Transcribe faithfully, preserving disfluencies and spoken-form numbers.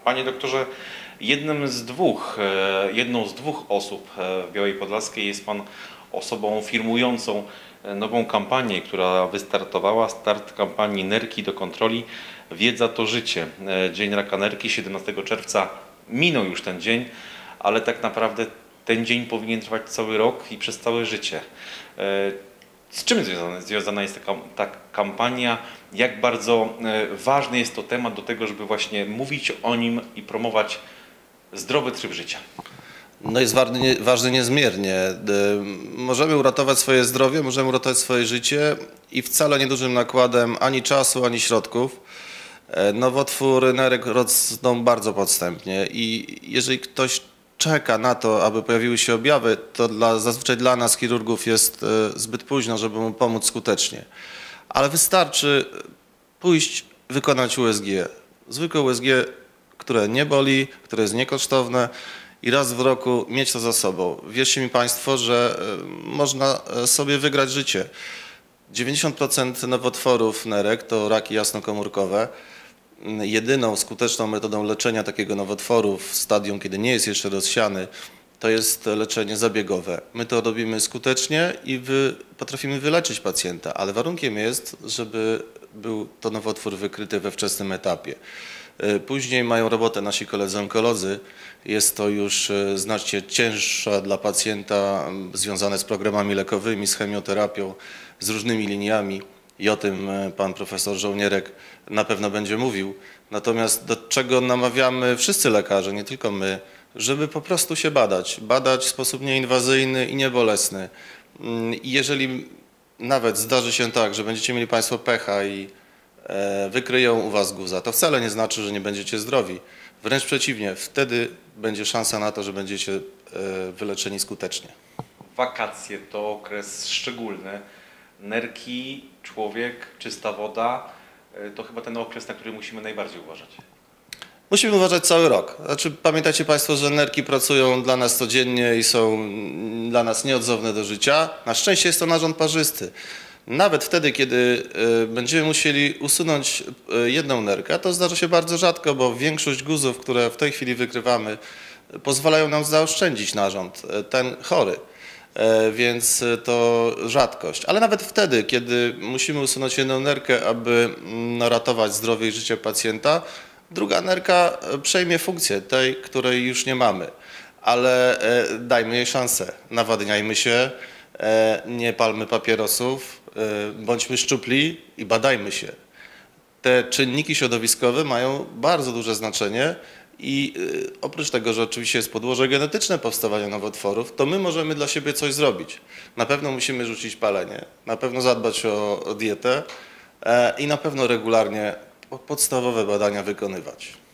Panie doktorze, jednym z dwóch, jedną z dwóch osób w Białej Podlaskiej jest Pan osobą firmującą nową kampanię, która wystartowała. Start kampanii Nerki do kontroli. Wiedza to życie. Dzień Raka Nerki, siedemnastego czerwca. Minął już ten dzień, ale tak naprawdę ten dzień powinien trwać cały rok i przez całe życie. Z czym związana, związana jest ta, ta kampania? Jak bardzo ważny jest to temat do tego, żeby właśnie mówić o nim i promować zdrowy tryb życia? No jest ważny, ważny niezmiernie. Możemy uratować swoje zdrowie, możemy uratować swoje życie i wcale niedużym nakładem ani czasu, ani środków. Nowotwór nerek rosną bardzo podstępnie i jeżeli ktoś czeka na to, aby pojawiły się objawy, to dla, zazwyczaj dla nas, chirurgów, jest zbyt późno, żeby mu pomóc skutecznie. Ale wystarczy pójść, wykonać U S G. Zwykłe U S G, które nie boli, które jest niekosztowne i raz w roku mieć to za sobą. Wierzcie mi Państwo, że można sobie wygrać życie. dziewięćdziesiąt procent nowotworów nerek to raki jasnokomórkowe. Jedyną skuteczną metodą leczenia takiego nowotworu w stadium, kiedy nie jest jeszcze rozsiany, to jest leczenie zabiegowe. My to robimy skutecznie i wy, potrafimy wyleczyć pacjenta, ale warunkiem jest, żeby był to nowotwór wykryty we wczesnym etapie. Później mają robotę nasi koledzy onkolodzy. Jest to już znacznie cięższa dla pacjenta, związane z programami lekowymi, z chemioterapią, z różnymi liniami. I o tym pan profesor Żołnierek na pewno będzie mówił. Natomiast do czego namawiamy wszyscy lekarze, nie tylko my, żeby po prostu się badać. Badać w sposób nieinwazyjny i niebolesny. I jeżeli nawet zdarzy się tak, że będziecie mieli Państwo pecha i wykryją u Was guza, to wcale nie znaczy, że nie będziecie zdrowi. Wręcz przeciwnie, wtedy będzie szansa na to, że będziecie wyleczeni skutecznie. Wakacje to okres szczególny. Nerki, człowiek, czysta woda, to chyba ten okres, na który musimy najbardziej uważać. Musimy uważać cały rok. Znaczy, pamiętajcie Państwo, że nerki pracują dla nas codziennie i są dla nas nieodzowne do życia. Na szczęście jest to narząd parzysty. Nawet wtedy, kiedy będziemy musieli usunąć jedną nerkę, a to zdarza się bardzo rzadko, bo większość guzów, które w tej chwili wykrywamy, pozwalają nam zaoszczędzić narząd, ten chory. Więc to rzadkość. Ale nawet wtedy, kiedy musimy usunąć jedną nerkę, aby ratować zdrowie i życie pacjenta, druga nerka przejmie funkcję tej, której już nie mamy. Ale dajmy jej szansę. Nawadniajmy się, nie palmy papierosów, bądźmy szczupli i badajmy się. Te czynniki środowiskowe mają bardzo duże znaczenie. I oprócz tego, że oczywiście jest podłoże genetyczne powstawania nowotworów, to my możemy dla siebie coś zrobić. Na pewno musimy rzucić palenie, na pewno zadbać o, o dietę i na pewno regularnie podstawowe badania wykonywać.